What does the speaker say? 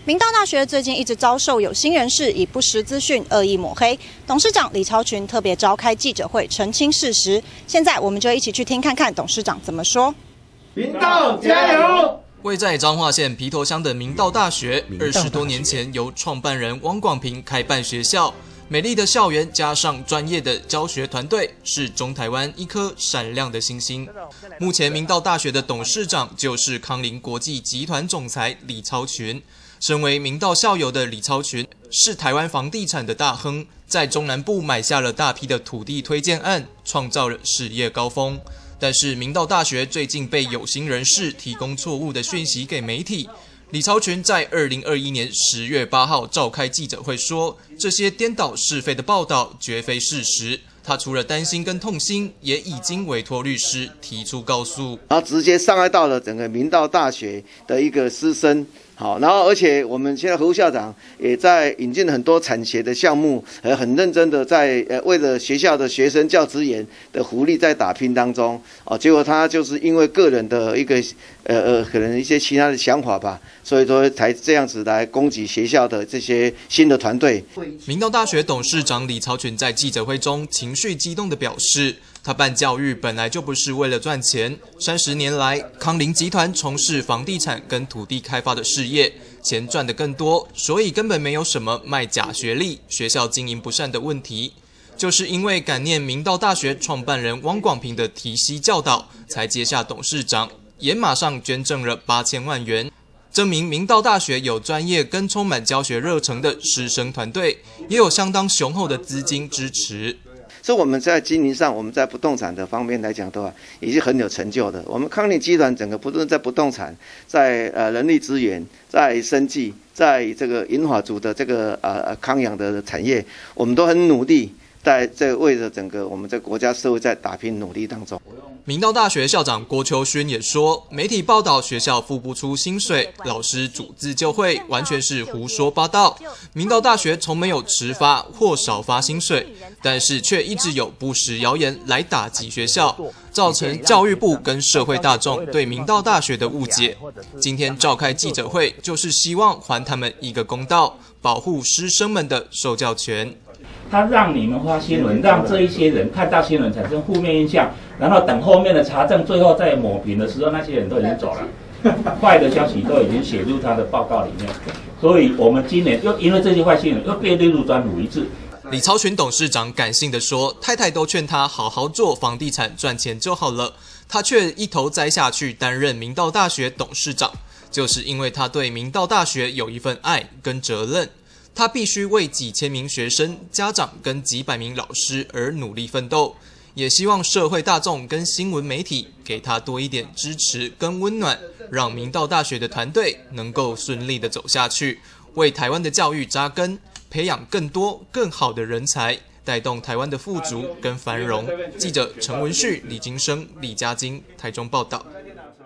明道大学最近一直遭受有心人士以不实资讯恶意抹黑，董事长李超群特别召开记者会澄清事实。现在我们就一起去听看看董事长怎么说。 明道加油！ 位在彰化县埤头乡的明道大学，20多年前由创办人汪广平开办学校。美丽的校园加上专业的教学团队，是中台湾一颗闪亮的星星。目前明道大学的董事长就是康林国际集团总裁李超群。身为明道校友的李超群，是台湾房地产的大亨，在中南部买下了大批的土地推荐案，创造了事业高峰。但是明道大学最近被有心人士提供错误的讯息给媒体。李超群在2021年10月8号召开记者会说，这些颠倒是非的报道绝非事实。他除了担心跟痛心，也已经委托律师提出告诉， 然后直接伤害到了整个明道大学的一个师生。好，然后而且我们现在何副校长也在引进很多产学的项目，很认真的在为了学校的学生教职员的福利在打拼当中。结果他就是因为个人的一个可能一些其他的想法吧，所以说才这样子来攻击学校的这些新的团队。 明道大学董事长李超群在记者会中情绪激动地表示，他办教育本来就不是为了赚钱。30年来，康林集团从事房地产跟土地开发的事业，钱赚得更多，所以根本没有什么卖假学历、学校经营不善的问题。就是因为感念明道大学创办人汪广平的提携教导，才接下董事长，也马上捐赠了8000万元，证明明道大学有专业跟充满教学热忱的师生团队，也有相当雄厚的资金支持。 所以我们在经营上，我们在不动产的方面来讲的话，也是很有成就的。我们康林集团整个不论在不动产、在人力资源、在生技、在这个银发族的这个康养的产业，我们都很努力。在为了整个我们这国家社会在打拼努力当中。 明道大学校长郭秋勋也说，媒体报道学校付不出薪水，老师主自救会，完全是胡说八道。明道大学从没有迟发或少发薪水，但是却一直有不实谣言来打击学校，造成教育部跟社会大众对明道大学的误解。今天召开记者会，就是希望还他们一个公道，保护师生们的受教权。 他让你们发新闻，让这一些人看到新闻产生负面印象，然后等后面的查证，最后再抹平的时候，那些人都已经走了，坏的消息都已经写入他的报告里面。所以我们今年又因为这些坏新闻又被列入专属一致。 李超群董事长感性地说，太太都劝他好好做房地产赚钱就好了，他却一头栽下去担任明道大学董事长，就是因为他对明道大学有一份爱跟责任。他必须为几千名学生、家长跟几百名老师而努力奋斗，也希望社会大众跟新闻媒体给他多一点支持跟温暖，让明道大学的团队能够顺利的走下去，为台湾的教育扎根，培养更多更好的人才，带动台湾的富足跟繁荣。记者陈文旭、李金生、李嘉金，台中报道。